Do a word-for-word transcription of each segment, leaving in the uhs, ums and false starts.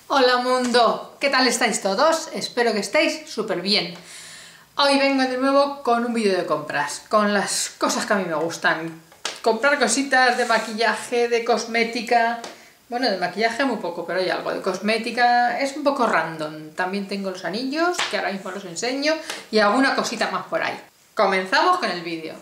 Hola mundo, ¿qué tal estáis todos? Espero que estéis súper bien. Hoy vengo de nuevo con un vídeo de compras, con las cosas que a mí me gustan. Comprar cositas de maquillaje, de cosmética. Bueno, de maquillaje muy poco, pero hay algo. De cosmética es un poco random. También tengo los anillos, que ahora mismo los enseño, y alguna cosita más por ahí. Comenzamos con el vídeo.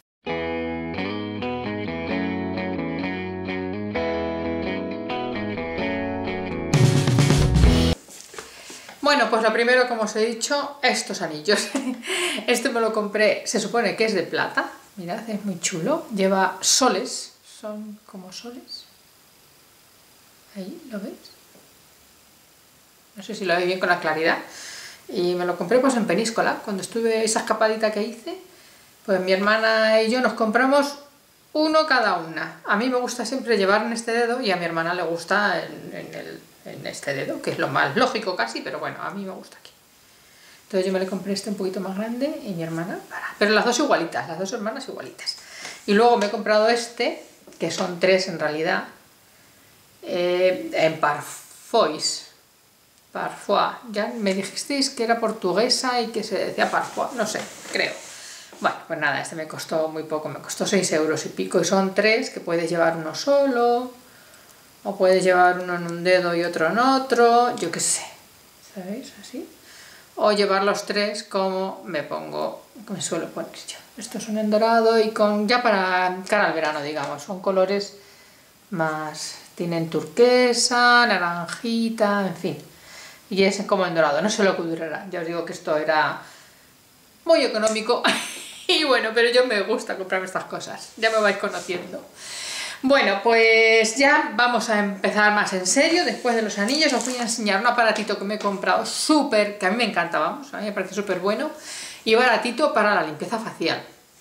Bueno, pues lo primero, como os he dicho, estos anillos. Este me lo compré, se supone que es de plata. Mirad, es muy chulo. Lleva soles, son como soles. Ahí, ¿lo veis? No sé si lo veis bien con la claridad. Y me lo compré pues en Peníscola, cuando estuve esa escapadita que hice. Pues mi hermana y yo nos compramos uno cada una. A mí me gusta siempre llevar en este dedo y a mi hermana le gusta en, en, el, en este dedo, que es lo más lógico casi, pero bueno, a mí me gusta aquí. Entonces yo me le compré este un poquito más grande y mi hermana para. Pero las dos igualitas, las dos hermanas igualitas. Y luego me he comprado este, que son tres en realidad, eh, en Parfois. Parfois. Ya me dijisteis que era portuguesa y que se decía Parfois, no sé, creo. Bueno, pues nada, este me costó muy poco, me costó seis euros y pico, y son tres que puedes llevar uno solo, o puedes llevar uno en un dedo y otro en otro, yo qué sé, ¿sabéis? Así. O llevar los tres como me pongo, me suelo poner yo. Estos son en dorado y con, ya para cara al verano, digamos, son colores más, tienen turquesa, naranjita, en fin. Y es como en dorado, no sé lo que durará, ya os digo que esto era muy económico. Y bueno, pero yo me gusta comprarme estas cosas, ya me vais conociendo. Bueno, pues ya vamos a empezar más en serio. Después de los anillos os voy a enseñar un aparatito que me he comprado súper, que a mí me encanta, vamos, a mí me parece súper bueno y baratito para la limpieza facial.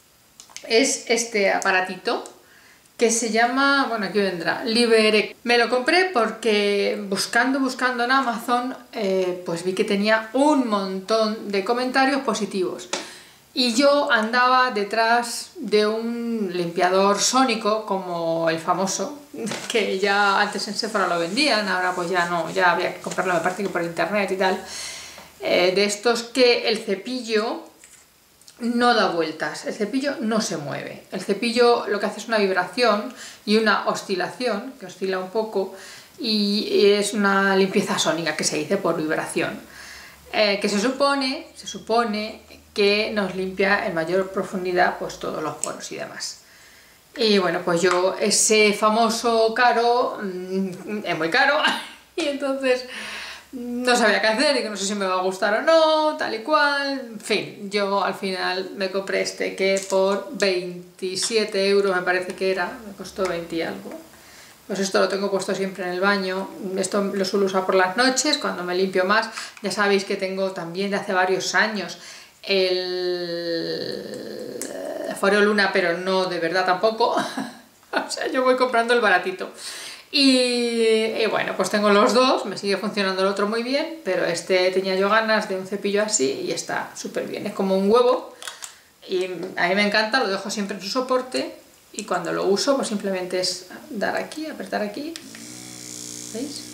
Es este aparatito que se llama, bueno, aquí vendrá, Liberec. Me lo compré porque buscando, buscando en Amazon, eh, pues vi que tenía un montón de comentarios positivos. Y yo andaba detrás de un limpiador sónico, como el famoso, que ya antes en Sephora lo vendían, ahora pues ya no, ya había que comprarlo, me parece que por internet y tal. Eh, de estos que el cepillo no da vueltas, el cepillo no se mueve. El cepillo lo que hace es una vibración y una oscilación, que oscila un poco, y es una limpieza sónica que se dice por vibración. Eh, que se supone, se supone que nos limpia en mayor profundidad pues todos los poros y demás. Y bueno, pues yo ese famoso caro mmm, es muy caro y entonces no sabía qué hacer y que no sé si me va a gustar o no, tal y cual. En fin, yo al final me compré este que por veintisiete euros me parece que era, me costó veinte y algo. Pues esto lo tengo puesto siempre en el baño, esto lo suelo usar por las noches, cuando me limpio más. Ya sabéis que tengo también de hace varios años el Foreo Luna, pero no de verdad tampoco. O sea, yo voy comprando el baratito. Y, y bueno, pues tengo los dos, me sigue funcionando el otro muy bien, pero este tenía yo ganas de un cepillo así y está súper bien. Es como un huevo y a mí me encanta, lo dejo siempre en su soporte. Y cuando lo uso, pues simplemente es dar aquí, apretar aquí, ¿veis?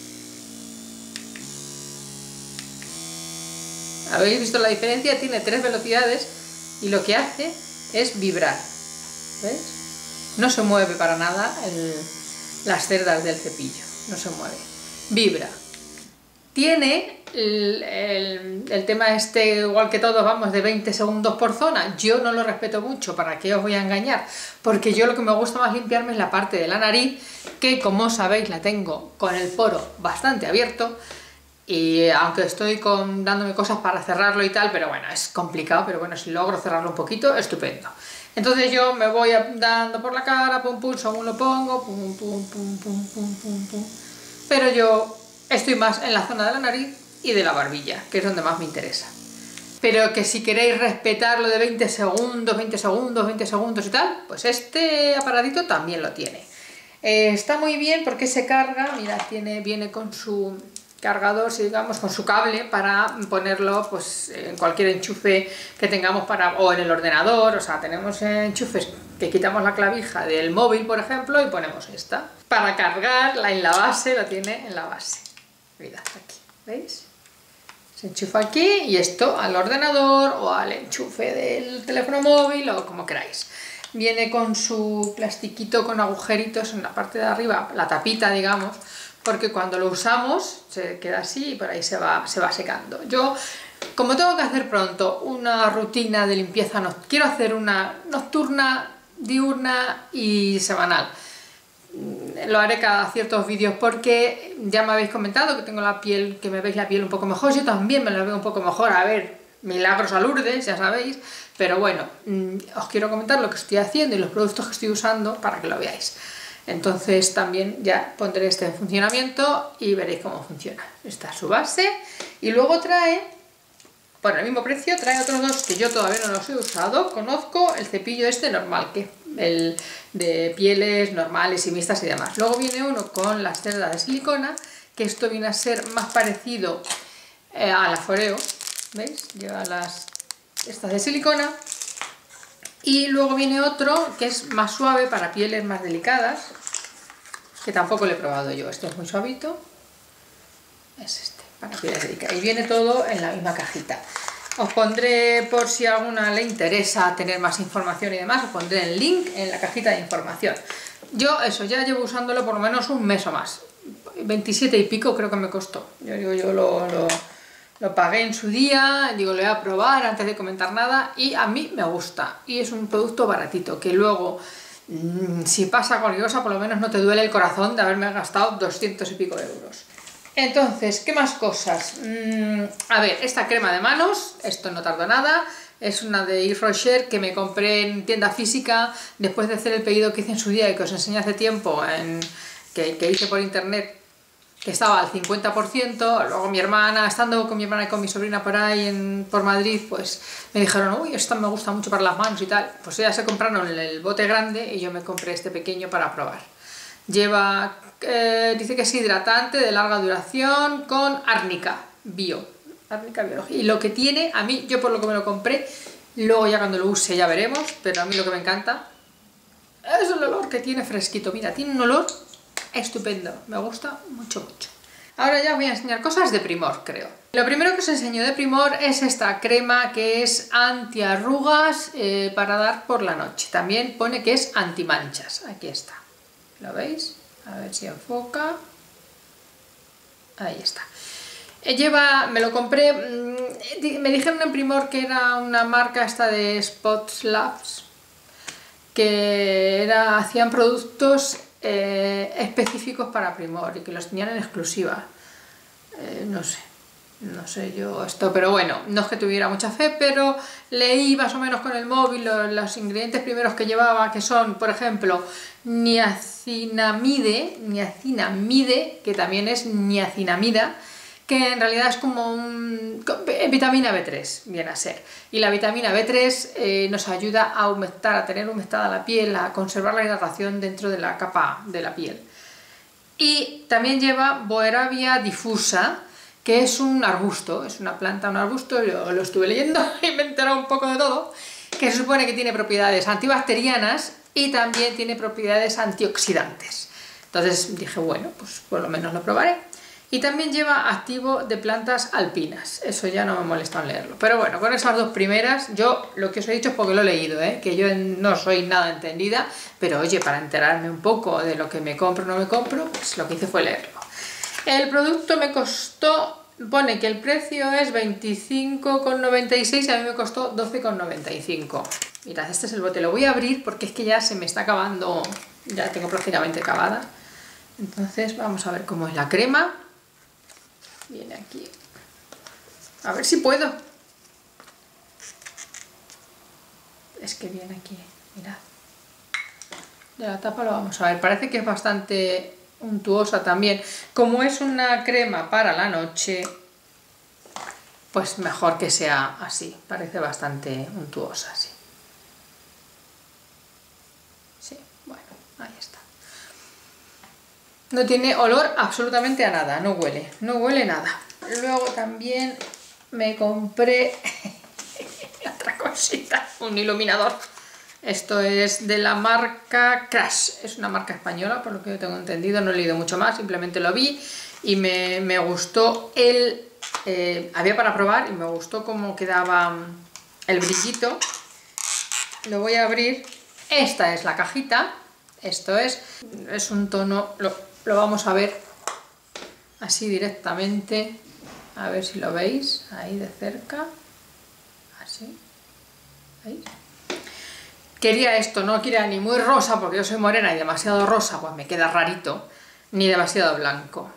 ¿Habéis visto la diferencia? Tiene tres velocidades y lo que hace es vibrar, ¿veis? No se mueve para nada el, las cerdas del cepillo, no se mueve, vibra. Tiene el, el, el tema este, igual que todos, vamos, de veinte segundos por zona. Yo no lo respeto mucho, ¿para qué os voy a engañar? Porque yo lo que me gusta más limpiarme es la parte de la nariz, que como sabéis la tengo con el poro bastante abierto. Y aunque estoy con, dándome cosas para cerrarlo y tal, pero bueno, es complicado, pero bueno, si logro cerrarlo un poquito, estupendo. Entonces yo me voy dando por la cara, pum pum, según lo pongo, pum pum pum pum pum pum pum. Pero yo estoy más en la zona de la nariz y de la barbilla, que es donde más me interesa. Pero que si queréis respetarlo de veinte segundos, veinte segundos, veinte segundos y tal, pues este aparatito también lo tiene. Eh, está muy bien porque se carga, mira, tiene, viene con su cargador, si digamos, con su cable para ponerlo pues en cualquier enchufe que tengamos para, o en el ordenador. O sea, tenemos enchufes que quitamos la clavija del móvil, por ejemplo, y ponemos esta. Para cargar, la, en la base, lo tiene en la base. Mirad aquí, ¿veis? Se enchufa aquí y esto al ordenador o al enchufe del teléfono móvil o como queráis. Viene con su plastiquito con agujeritos en la parte de arriba, la tapita, digamos, porque cuando lo usamos se queda así y por ahí se va, se va secando. Yo, como tengo que hacer pronto una rutina de limpieza, no, quiero hacer una nocturna, diurna y semanal. Lo haré cada ciertos vídeos porque ya me habéis comentado que tengo la piel, que me veis la piel un poco mejor. Yo también me la veo un poco mejor, a ver, milagros a Lourdes, ya sabéis, pero bueno, os quiero comentar lo que estoy haciendo y los productos que estoy usando para que lo veáis. Entonces también ya pondré este en funcionamiento y veréis cómo funciona. Esta es su base y luego trae, por el mismo precio, trae otros dos que yo todavía no los he usado. Conozco el cepillo este normal, que el de pieles normales y mixtas y demás. Luego viene uno con las cerdas de silicona, que esto viene a ser más parecido eh, a la Foreo, ¿veis? Lleva las estas de silicona. Y luego viene otro que es más suave para pieles más delicadas, que tampoco lo he probado yo. Este es muy suavito, es este, para pieles delicadas. Y viene todo en la misma cajita. Os pondré, por si a alguna le interesa tener más información y demás, os pondré el link en la cajita de información. Yo eso, ya llevo usándolo por lo menos un mes o más. veintisiete y pico creo que me costó. Yo digo, yo lo, lo, lo pagué en su día, digo, lo voy a probar antes de comentar nada y a mí me gusta. Y es un producto baratito, que luego, mmm, si pasa cualquier cosa, por lo menos no te duele el corazón de haberme gastado doscientos y pico euros. Entonces, ¿qué más cosas? Mm, a ver, esta crema de manos, esto no tardó nada, es una de Yves Rocher que me compré en tienda física después de hacer el pedido que hice en su día y que os enseñé hace tiempo, en, que, que hice por internet, que estaba al cincuenta por ciento. Luego mi hermana, estando con mi hermana y con mi sobrina por ahí en, por Madrid, pues me dijeron, uy, esta me gusta mucho para las manos y tal. Pues ellas se compraron el bote grande y yo me compré este pequeño para probar. Lleva, eh, dice que es hidratante de larga duración con árnica bio, árnica biológica. Y lo que tiene, a mí, yo por lo que me lo compré, luego ya cuando lo use ya veremos, pero a mí lo que me encanta es el olor que tiene fresquito. Mira, tiene un olor estupendo, me gusta mucho, mucho. Ahora ya os voy a enseñar cosas de Primor, creo. Lo primero que os enseño de Primor es esta crema que es antiarrugas eh, para dar por la noche. También pone que es antimanchas, aquí está. ¿Lo veis? A ver si enfoca. Ahí está. Lleva, me lo compré, me dijeron en Primor que era una marca esta de Spots Labs, que era, hacían productos eh, específicos para Primor y que los tenían en exclusiva. Eh, no sé. No sé yo esto, pero bueno, no es que tuviera mucha fe, pero leí más o menos con el móvil los, los ingredientes primeros que llevaba, que son, por ejemplo, niacinamide, niacinamide, que también es niacinamida, que en realidad es como un, vitamina B tres, viene a ser. Y la vitamina B tres eh, nos ayuda a humectar, a tener humectada la piel, a conservar la hidratación dentro de la capa de la piel. Y también lleva Boeravia difusa, que es un arbusto, es una planta, un arbusto, yo lo estuve leyendo y me he enterado un poco de todo, que se supone que tiene propiedades antibacterianas y también tiene propiedades antioxidantes. Entonces dije, bueno, pues por lo menos lo probaré. Y también lleva activo de plantas alpinas, eso ya no me molesta en leerlo. Pero bueno, con esas dos primeras, yo lo que os he dicho es porque lo he leído, ¿eh? Que yo no soy nada entendida, pero oye, para enterarme un poco de lo que me compro o no me compro, pues lo que hice fue leerlo. El producto me costó, pone que el precio es veinticinco con noventa y seis y a mí me costó doce con noventa y cinco. Mirad, este es el bote, lo voy a abrir porque es que ya se me está acabando, ya tengo prácticamente acabada. Entonces vamos a ver cómo es la crema. Viene aquí. A ver si puedo. Es que viene aquí, mirad. De la tapa lo vamos a ver, parece que es bastante untuosa también. Como es una crema para la noche, pues mejor que sea así. Parece bastante untuosa, sí. Sí, bueno, ahí está. No tiene olor absolutamente a nada, no huele, no huele nada. Luego también me compré otra cosita, un iluminador. Esto es de la marca Crash, es una marca española, por lo que yo tengo entendido, no he leído mucho más, simplemente lo vi y me, me gustó el... Eh, había para probar y me gustó cómo quedaba el brillito. Lo voy a abrir. Esta es la cajita. Esto es, es un tono, lo, lo vamos a ver así directamente. A ver si lo veis ahí de cerca. Así. ¿Veis? Quería esto, no quería ni muy rosa porque yo soy morena y demasiado rosa pues me queda rarito, ni demasiado blanco.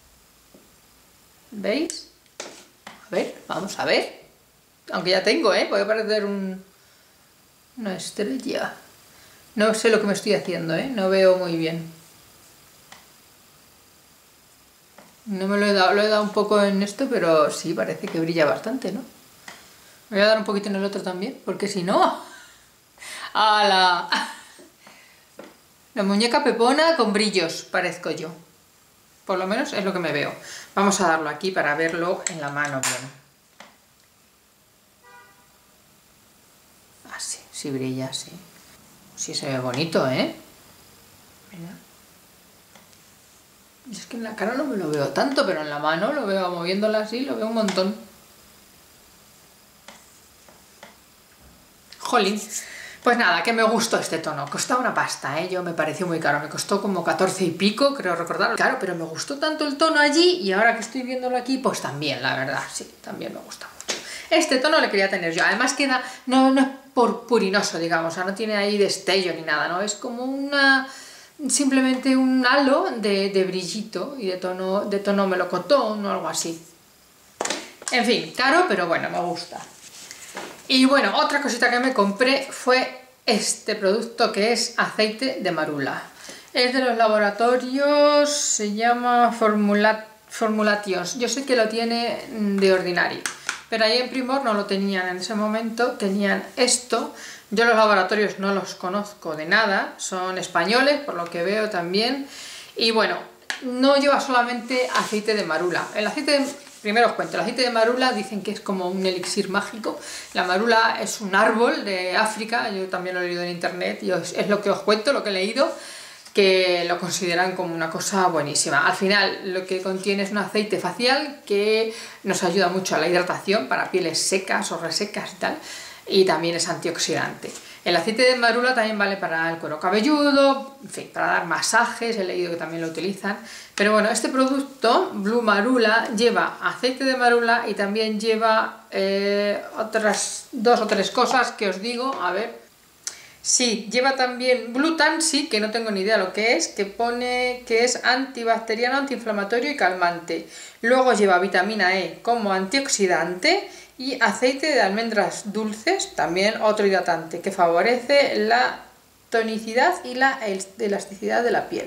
¿Veis? A ver, vamos a ver. Aunque ya tengo, ¿eh? Voy a parecer un, una estrella. No sé lo que me estoy haciendo, ¿eh? No veo muy bien. No me lo he dado, lo he dado un poco en esto, pero sí, parece que brilla bastante, ¿no? Me voy a dar un poquito en el otro también, porque si no... ¡Hala! La muñeca pepona con brillos, parezco yo. Por lo menos es lo que me veo. Vamos a darlo aquí para verlo en la mano bien. Así, sí brilla, sí. Sí se ve bonito, ¿eh? Mira. Es que en la cara no me lo veo tanto, pero en la mano lo veo moviéndola así, lo veo un montón. Jolín. Pues nada, que me gustó este tono. Costaba una pasta, ¿eh? Yo me pareció muy caro. Me costó como catorce y pico, creo recordar. Claro, pero me gustó tanto el tono allí y ahora que estoy viéndolo aquí, pues también, la verdad. Sí, también me gusta mucho. Este tono le quería tener yo. Además queda, no, no es purpurinoso, digamos. O sea, no tiene ahí destello ni nada, ¿no? Es como una... simplemente un halo de, de brillito y de tono, de tono melocotón o algo así. En fin, caro, pero bueno, me gusta. Y bueno, otra cosita que me compré fue este producto que es aceite de marula. Es de los laboratorios, se llama Formula, Formulations. Yo sé que lo tiene de Ordinary, pero ahí en Primor no lo tenían en ese momento, tenían esto. Yo los laboratorios no los conozco de nada, son españoles por lo que veo también. Y bueno, no lleva solamente aceite de marula. El aceite de... Primero os cuento, el aceite de marula dicen que es como un elixir mágico. La marula es un árbol de África, yo también lo he leído en internet y os, es lo que os cuento, lo que he leído, que lo consideran como una cosa buenísima. Al final lo que contiene es un aceite facial que nos ayuda mucho a la hidratación para pieles secas o resecas y tal, y también es antioxidante. El aceite de marula también vale para el cuero cabelludo, en fin, para dar masajes, he leído que también lo utilizan. Pero bueno, este producto, Blue Marula, lleva aceite de marula y también lleva eh, otras dos o tres cosas que os digo, a ver. Sí, lleva también Blue Tansy, que no tengo ni idea lo que es, que pone que es antibacteriano, antiinflamatorio y calmante. Luego lleva vitamina E como antioxidante y aceite de almendras dulces, también otro hidratante, que favorece la tonicidad y la elasticidad de la piel.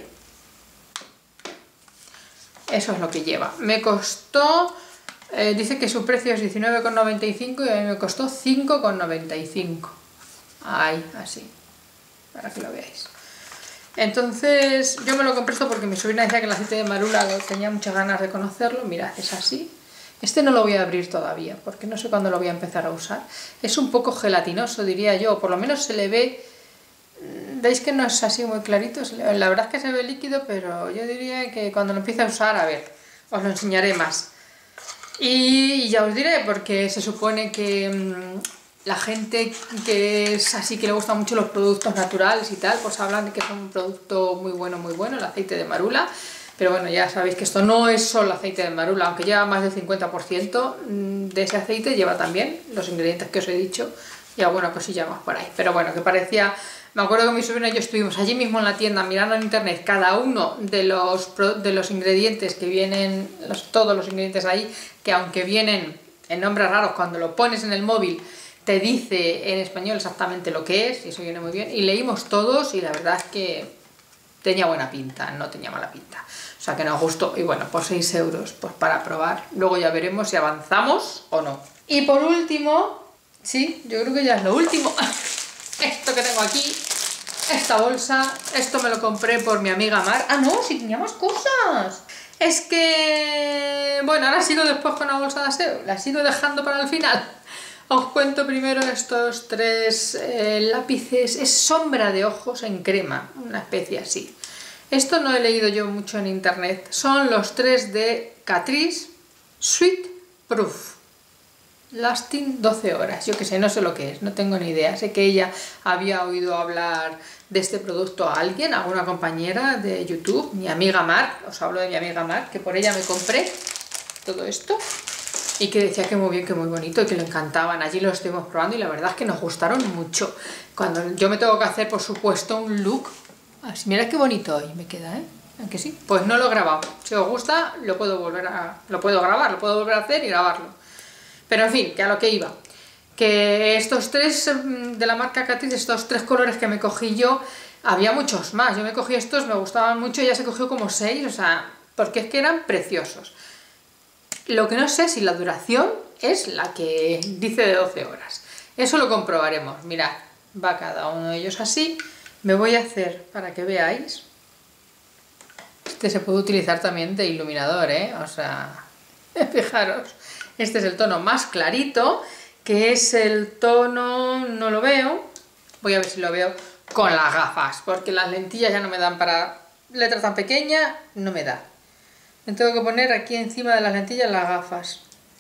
Eso es lo que lleva. Me costó, eh, dice que su precio es diecinueve con noventa y cinco y a mí me costó cinco con noventa y cinco. Ahí, así, para que lo veáis. Entonces, yo me lo compré esto porque mi sobrina decía que el aceite de marula tenía muchas ganas de conocerlo. Mirad, es así. Este no lo voy a abrir todavía, porque no sé cuándo lo voy a empezar a usar. Es un poco gelatinoso, diría yo, por lo menos se le ve... ¿Veis que no es así muy clarito? La verdad es que se ve líquido, pero yo diría que cuando lo empiece a usar, a ver, os lo enseñaré más. Y ya os diré, porque se supone que mmm, la gente que es así, que le gustan mucho los productos naturales y tal, pues hablan de que es un producto muy bueno, muy bueno, el aceite de marula. Pero bueno, ya sabéis que esto no es solo aceite de marula, aunque lleva más del cincuenta por ciento de ese aceite, lleva también los ingredientes que os he dicho y alguna cosilla más por ahí. Pero bueno, que parecía... Me acuerdo que mi sobrina y yo estuvimos allí mismo en la tienda mirando en internet cada uno de los, de los ingredientes que vienen, los, todos los ingredientes ahí, que aunque vienen en nombres raros, cuando lo pones en el móvil te dice en español exactamente lo que es, y eso viene muy bien. Y leímos todos y la verdad es que tenía buena pinta, no tenía mala pinta. O sea que nos gustó. Y bueno, por seis euros pues para probar. Luego ya veremos si avanzamos o no. Y por último, sí, yo creo que ya es lo último. Esto que tengo aquí, esta bolsa, esto me lo compré por mi amiga Mar. Ah, no, si tenía más cosas. Es que... Bueno, ahora sigo después con la bolsa de aseo, la sigo dejando para el final. Os cuento primero estos tres eh, lápices, es sombra de ojos en crema, una especie así. Esto no he leído yo mucho en internet. Son los tres de Catrice Sweet Proof. Lasting doce horas. Yo que sé, no sé lo que es, no tengo ni idea. Sé que ella había oído hablar de este producto a alguien, a una compañera de YouTube, mi amiga Mar. Os hablo de mi amiga Mar, que por ella me compré todo esto. Y que decía que muy bien, que muy bonito y que le encantaban. Allí lo estuvimos probando y la verdad es que nos gustaron mucho. Cuando yo me tengo que hacer, por supuesto, un look... Así, mira qué bonito hoy me queda, ¿eh? ¿Aunque sí? Pues no lo he grabado. Si os gusta, lo puedo volver a... Lo puedo grabar, lo puedo volver a hacer y grabarlo. Pero en fin, que a lo que iba. Que estos tres de la marca Catrice, estos tres colores que me cogí yo, había muchos más. Yo me cogí estos, me gustaban mucho y ya se cogió como seis, o sea, porque es que eran preciosos. Lo que no sé si la duración es la que dice de doce horas. Eso lo comprobaremos. Mirad, va cada uno de ellos así. Me voy a hacer, para que veáis, este se puede utilizar también de iluminador, ¿eh? O sea, fijaros, este es el tono más clarito, que es el tono, no lo veo, voy a ver si lo veo con las gafas, porque las lentillas ya no me dan para letra tan pequeña, no me da. Me tengo que poner aquí encima de las lentillas las gafas.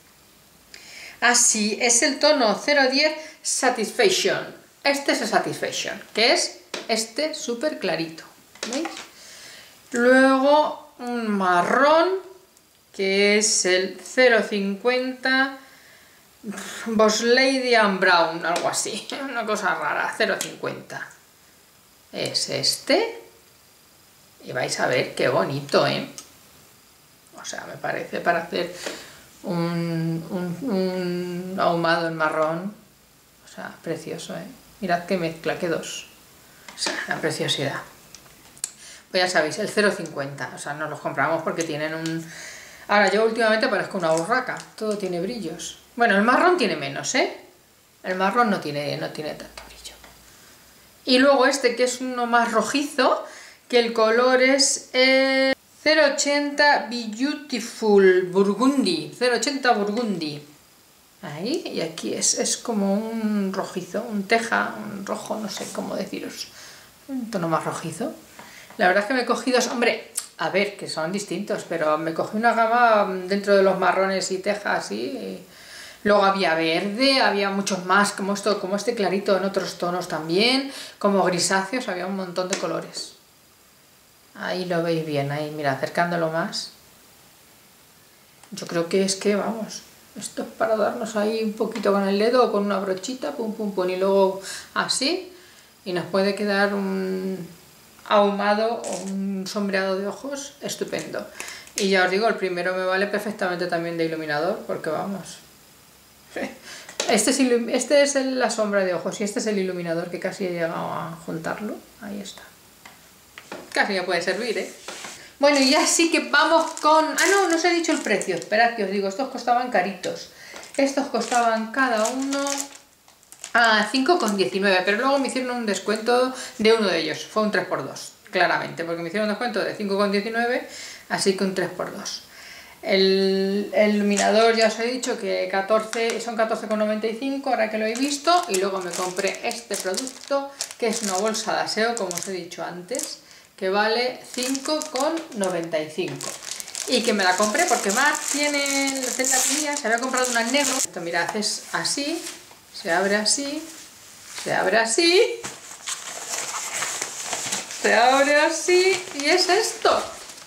Así, es el tono cero diez Satisfaction. Este es el Satisfaction, que es este súper clarito, ¿veis? Luego un marrón, que es el cero cincuenta Boss Lady and Brown, algo así, una cosa rara, cero cincuenta. Es este, y vais a ver qué bonito, ¿eh? O sea, me parece para hacer un, un, un ahumado en marrón, o sea, precioso, ¿eh? Mirad qué mezcla, qué dos. O sea, la preciosidad. Pues ya sabéis, el cero cincuenta, o sea, no los compramos porque tienen un... Ahora, yo últimamente parezco una burraca, todo tiene brillos. Bueno, el marrón tiene menos, ¿eh? El marrón no tiene, no tiene tanto brillo. Y luego este, que es uno más rojizo, que el color es el cero ochenta Beautiful Burgundy, cero ochenta Burgundy. Ahí, y aquí es, es como un rojizo, un teja, un rojo, no sé cómo deciros, un tono más rojizo. La verdad es que me he cogido, hombre, a ver, que son distintos, pero me cogí una gama dentro de los marrones y tejas, y luego había verde, había muchos más, como, esto, como este clarito en otros tonos también, como grisáceos, había un montón de colores. Ahí lo veis bien, ahí, mira, acercándolo más. Yo creo que es que, vamos... Esto es para darnos ahí un poquito con el dedo o con una brochita, pum, pum, pum, y luego así, y nos puede quedar un ahumado o un sombreado de ojos estupendo. Y ya os digo, el primero me vale perfectamente también de iluminador, porque vamos, este es, este es el, la sombra de ojos y este es el iluminador, que casi he llegado a juntarlo, ahí está. Casi me puede servir, ¿eh? Bueno, y ya sí que vamos con... Ah, no, no os he dicho el precio. Esperad que os digo, estos costaban caritos. Estos costaban cada uno a cinco con diecinueve, pero luego me hicieron un descuento de uno de ellos. Fue un tres por dos, claramente, porque me hicieron un descuento de cinco con diecinueve, así que un tres por dos. El, el iluminador ya os he dicho que catorce, son catorce con noventa y cinco, ahora que lo he visto. Y luego me compré este producto, que es una bolsa de aseo, como os he dicho antes, que vale cinco con noventa y cinco, y que me la compré porque Mar tiene, la tenía, se había comprado una en negro. Esto, mirad, es así, se abre así, se abre así, se abre así, y es esto.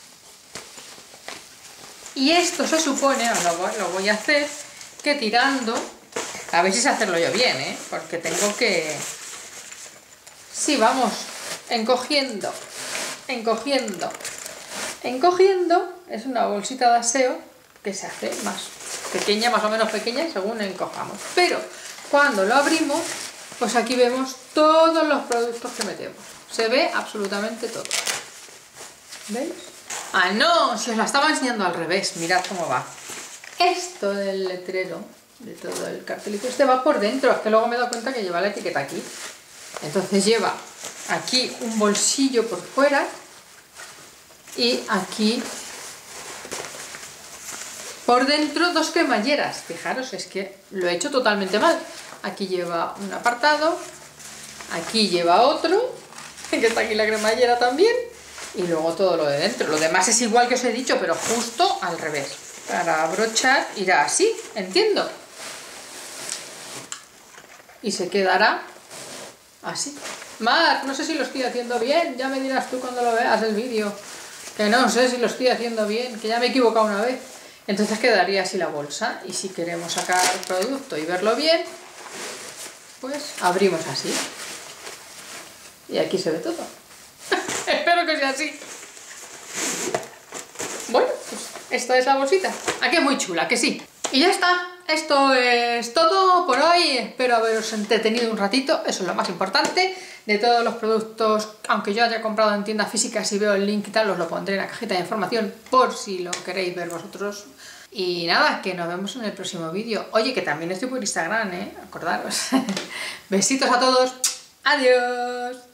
Y esto se supone, lo voy, lo voy a hacer, que tirando, a ver si sé hacerlo yo bien, ¿eh? Porque tengo que, sí, vamos, encogiendo, encogiendo, encogiendo, es una bolsita de aseo que se hace más pequeña, más o menos pequeña, según encojamos. Pero cuando lo abrimos, pues aquí vemos todos los productos que metemos. Se ve absolutamente todo. ¿Veis? ¡Ah, no! Si os la estaba enseñando al revés, mirad cómo va. Esto del letrero, de todo el cartelito, este va por dentro, es que luego me he dado cuenta que lleva la etiqueta aquí. Entonces lleva aquí un bolsillo por fuera y aquí por dentro dos cremalleras. Fijaros, es que lo he hecho totalmente mal. Aquí lleva un apartado, aquí lleva otro, que está aquí la cremallera también, y luego todo lo de dentro. Lo demás es igual que os he dicho, pero justo al revés. Para abrochar irá así, entiendo. Y se quedará así. Mar, no sé si lo estoy haciendo bien, ya me dirás tú cuando lo veas el vídeo. Que no sé si lo estoy haciendo bien, que ya me he equivocado una vez. Entonces quedaría así la bolsa, y si queremos sacar producto y verlo bien, pues abrimos así. Y aquí se ve todo. Espero que sea así. Bueno, pues esta es la bolsita. Aquí es muy chula, que sí. Y ya está. Esto es todo por hoy. Espero haberos entretenido un ratito. Eso es lo más importante. De todos los productos, aunque yo haya comprado en tiendas físicas, si veo el link y tal, os lo pondré en la cajita de información por si lo queréis ver vosotros. Y nada, que nos vemos en el próximo vídeo. Oye, que también estoy por Instagram, ¿eh? Acordaros. Besitos a todos. Adiós.